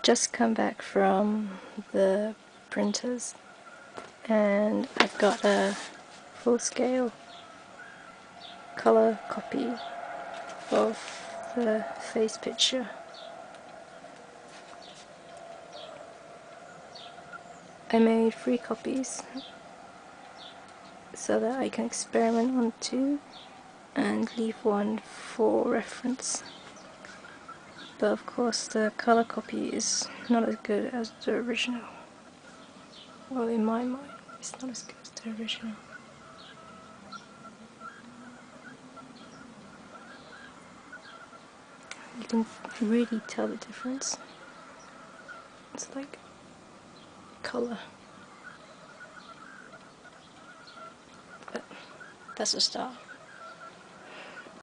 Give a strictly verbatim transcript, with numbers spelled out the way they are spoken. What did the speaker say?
just come back from the printers and I've got a full-scale colour copy of the face picture. I made three copies so that I can experiment on two and leave one for reference. But of course the colour copy is not as good as the original. Well, in my mind, it's not as good as the original. You can really tell the difference. It's like colour. But that's a start.